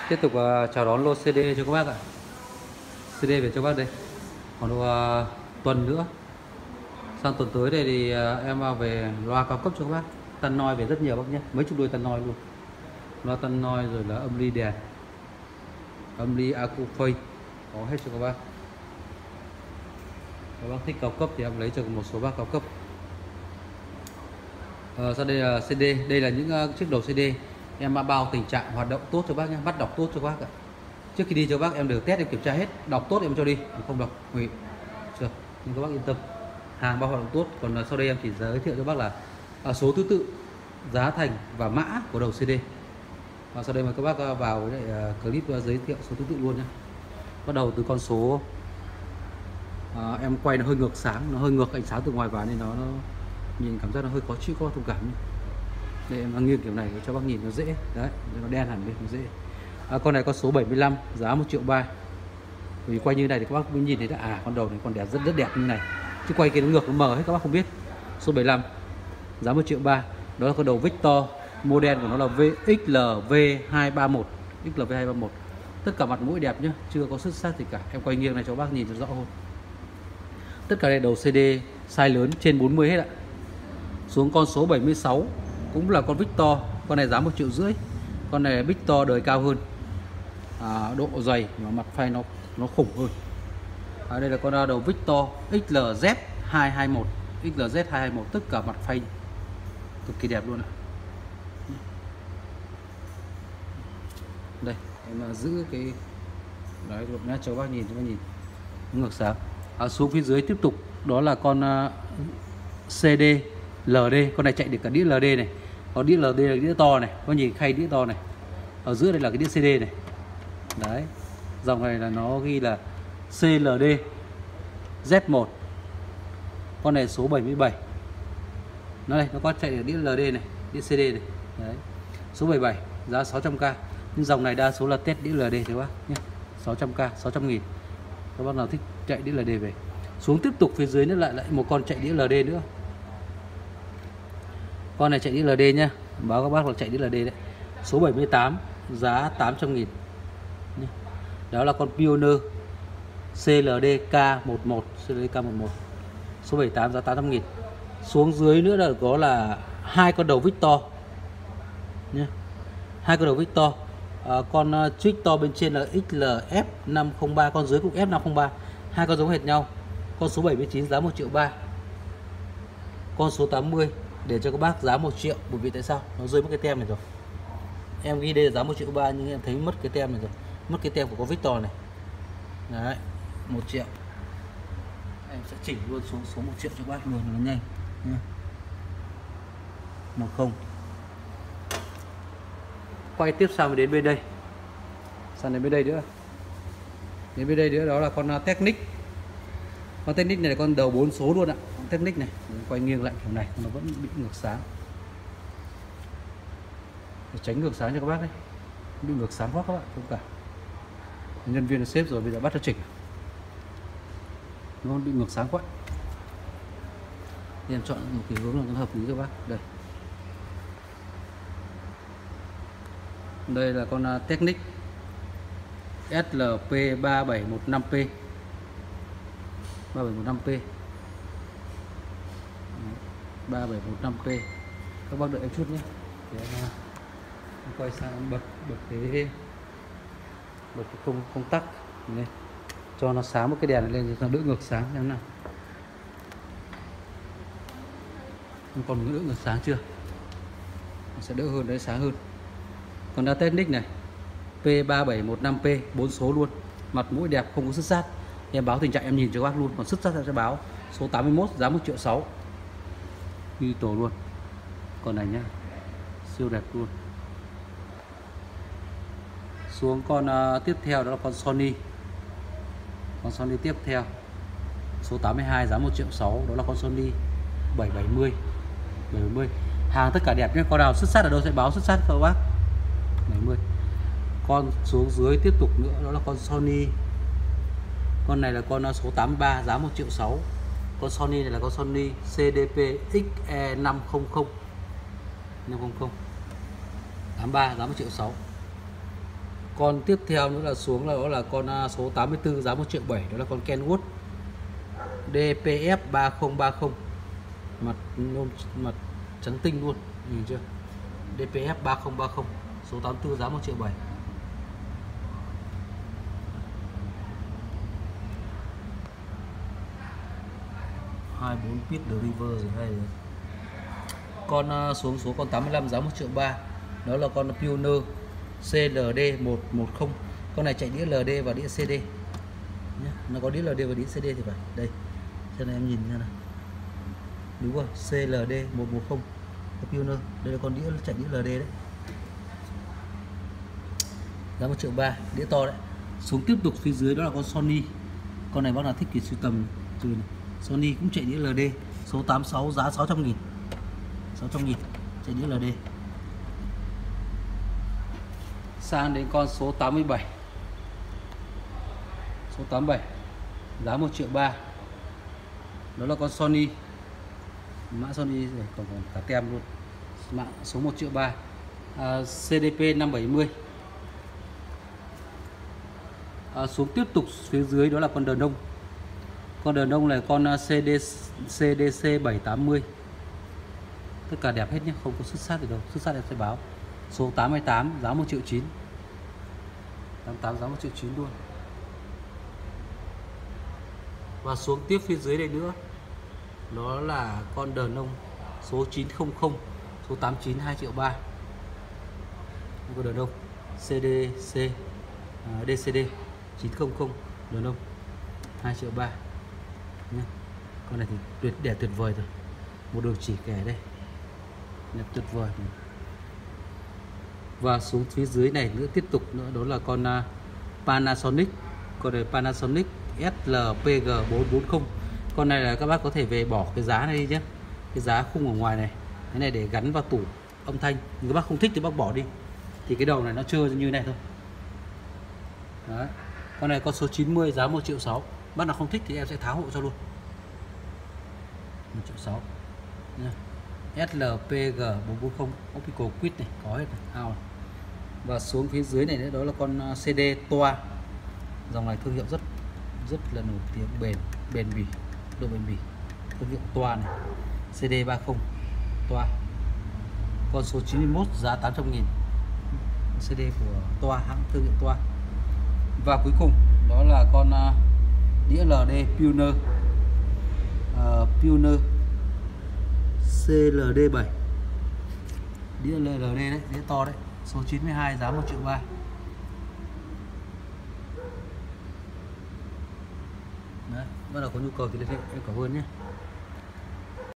Tiếp tục chào đón lô CD cho các bác ạ. CD về cho các bác đây. Còn tuần nữa, sang tuần tới đây thì em vào về loa cao cấp cho các bác. Tân noi về rất nhiều bác nhé, mấy chục đôi tân noi luôn. Loa tân noi rồi là âm ly đèn, âm ly Acufake có hết cho các bác. Các bác thích cao cấp thì em lấy cho một số bác cao cấp. Sau đây là CD, đây là những chiếc đầu CD em bao tình trạng hoạt động tốt cho bác nhé, bắt đọc tốt cho bác ạ. Trước khi đi cho bác em đều test, em kiểm tra hết, đọc tốt em cho đi, không đọc hủy chưa, nhưng các bác yên tâm, hàng bao hoạt động tốt. Còn sau đây em chỉ giới thiệu cho bác là số thứ tự, giá thành và mã của đầu CD. Và sau đây mời các bác vào với clip giới thiệu số thứ tự luôn nhé. Bắt đầu từ con số em quay nó hơi ngược sáng, nó hơi ngược ánh sáng từ ngoài vào nên nó nhìn cảm giác nó hơi khó chịu, có thông cảm nhé. Đây em nghiêng kiểu này cho bác nhìn nó dễ đấy, nó đen hẳn lên nó dễ. Con này con số 75 giá 1,3 triệu. Vì quay như này thì các bác mới nhìn thấy là con đầu này con đẹp, rất đẹp như này, chứ quay kia nó ngược nó mờ hết các bác không biết. Số 75 giá 1,3 triệu. Đó là con đầu Victor, model của nó là XLV231, XLV231. Tất cả mặt mũi đẹp nhá, chưa có xuất sắc gì cả. Em quay nghiêng này cho bác nhìn cho rõ hơn. Tất cả đây đầu CD size lớn trên 40 hết ạ. Xuống con số 76 cũng là con Victor, con này giá 1,5 triệu. Con này Victor đời cao hơn, độ dày và mặt phay nó khủng hơn. Đây là con đầu Victor XLZ221, XLZ221, tất cả mặt phay cực kỳ đẹp luôn ạ. Đây em giữ cái đấy được nhá, cho bác nhìn ngược sáng. Xuống phía dưới tiếp tục đó là con CD LD, con này chạy được cả đĩa LD này. Có đĩa LD là đĩa to này, có nhìn khay đĩa to này. Ở giữa đây là cái đĩa CD này. Đấy. Dòng này là nó ghi là CLD Z1. Con này số 77. Nó đây, nó có chạy được đĩa LD này, đĩa CD này. Đấy. Số 77 giá 600k. Nhưng dòng này đa số là test đĩa LD các bác nhé. 600k, 600.000. Các bác nào thích chạy đĩa LD về. Xuống tiếp tục phía dưới nữa lại một con chạy đĩa LD nữa. Con này chạy đĩa LD nhá, báo các bác là chạy đĩa LD đấy. Số 78 giá 800.000. Đó là con Pioneer CLD K11, CLD K11. Số 78 giá 800.000. Xuống dưới nữa là có là hai con đầu Victor nhé. Hai con đầu Victor. Con Victor bên trên là XLF503, con dưới cũng F503. Hai con giống hệt nhau. Con số 79 giá 1,3 triệu. Con số 80 để cho các bác giá 1 triệu, bởi vì tại sao? Nó rơi mất cái tem này rồi. Em ghi đây là giá 1,3 triệu nhưng em thấy mất cái tem này rồi. Mất cái tem của con Victor này. Đấy, 1 triệu. Em sẽ chỉnh luôn xuống số 1 triệu cho các bác luôn, nó nhanh nha. 10. Quay tiếp sang đến bên đây. Sang đến bên đây nữa. Đến bên đây nữa đó là con Technic. Con Technic này là con đầu 4 số luôn ạ. Con Technic này, quay nghiêng lại kiểu này nó vẫn bị ngược sáng. Để tránh ngược sáng cho các bác đấy. Bị ngược sáng quá các bạn, không cả. Nhân viên xếp rồi bây giờ bắt nó chỉnh. Nó bị ngược sáng quá. Thì em chọn một cái hướng là nó hợp lý cho bác. Đây. Đây là con Technic SLP3715P. 3715P. 3715P. Các bác đợi em chút nhé. Để em quay sang bật cái công tắc này, cho nó sáng một cái đèn này lên cho nó đỡ ngược sáng xem nào. Còn đỡ ngược sáng chưa? Nó sẽ đỡ hơn đấy, sáng hơn. Còn là Technic này P3715P 4 số luôn, mặt mũi đẹp, không có sứt sát. Em báo tình trạng em nhìn cho các bác luôn, còn sứt sát sẽ báo. Số 81 giá 1,6 triệu. Đi tổ luôn. Con này nhá, siêu đẹp luôn. Xuống con tiếp theo đó là con Sony. Con Sony tiếp theo số 82 giá 1,6 triệu. Đó là con Sony 770. Hàng tất cả đẹp nhé. Con nào xuất sắc ở đâu sẽ báo xuất sắc các bác. 70. Con xuống dưới tiếp tục nữa đó là con Sony. Con này là con số 83 giá 1,6 triệu. Con Sony này là con Sony CDP XE500. 83 giá 1,6 triệu. Con tiếp theo nữa là xuống là đó là con số 84 giá 1,7 triệu, đó là con Kenwood DPF 3030, mặt trắng tinh luôn, nhìn chưa? DPF 3030 số 84 giá 1,7 triệu. 24 pit driver rồi hay rồi. Con xuống số con 85 giá 1,3 triệu. Đó là con Pioneer CLD 110. Con này chạy đĩa LD và đĩa CD nhé. Nó có đĩa LD và đĩa CD thì phải. Đây. Cho nên em nhìn nha nào. Đúng rồi, CLD 110 Pioneer. Đây là con đĩa chạy đĩa LD đấy. Giá 1,3 triệu, đĩa to đấy. Xuống tiếp tục phía dưới đó là con Sony. Con này bác nào thích thì sưu tầm từ này. Sony cũng chạy đĩa LD số 86 giá 600.000. 600.000 chạy đĩa LD. Sang đến con số 87. Số 87 giá 1,3 triệu. Đó là con Sony. Mã Sony rồi, còn cả tem luôn. Mã số 1,3 triệu. CDP 570. Xuống tiếp tục phía dưới đó là con đờn ông. Con đờn ông này con CDC 780. Tất cả đẹp hết nhé, không có xuất sát gì đâu. Xuất sát em sẽ báo. Số 88 giá 1,9 triệu. 88 giá 1,9 triệu luôn. Và xuống tiếp phía dưới đây nữa, đó là con đờn ông số 900 số 89 2,3 triệu. Con đờn ông CDC DCD 900 đờn ông 2,3 triệu nhé. Con này thì đẹp tuyệt vời rồi. Một đường chỉ kẻ đây, đẹp tuyệt vời. Và xuống phía dưới này nữa tiếp tục nữa, đó là con Panasonic. Con này Panasonic SLPG 440. Con này là các bác có thể về bỏ cái giá này đi nhé, cái giá khung ở ngoài này, cái này để gắn vào tủ âm thanh. Nếu các bác không thích thì bác bỏ đi, thì cái đầu này nó trơ như này thôi. Đấy. Con này con số 90 giá 1,6 triệu. Bác nào không thích thì em sẽ tháo hộ cho luôn. 1,6 triệu nha. SLPG 440 Optical Quit này, có hết này, ao này. Và xuống phía dưới này nữa, đó là con CD Toa. Dòng này thương hiệu rất là nổi tiếng, bền bỉ, độ bền bỉ. Thương hiệu Toa này, CD 30 Toa. Con số 91 giá 800.000. CD của Toa, hãng thương hiệu Toa. Và cuối cùng đó là con đĩa LD Pioneer. Pioneer CLD7. Đĩa LD đấy, đĩa to đấy, số 92 giá 1,3 triệu. Đấy, bắt đầu có nhu cầu thì liên hệ. Em cảm ơn nhé.